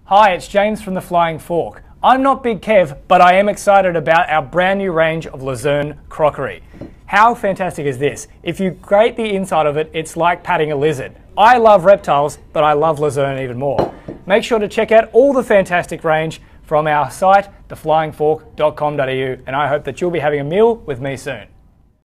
Hi, it's James from The Flying Fork. I'm not Big Kev, but I am excited about our brand new range of Luzerne crockery. How fantastic is this? If you grate the inside of it, it's like patting a lizard. I love reptiles, but I love Luzerne even more. Make sure to check out all the fantastic range from our site, theflyingfork.com.au, and I hope that you'll be having a meal with me soon.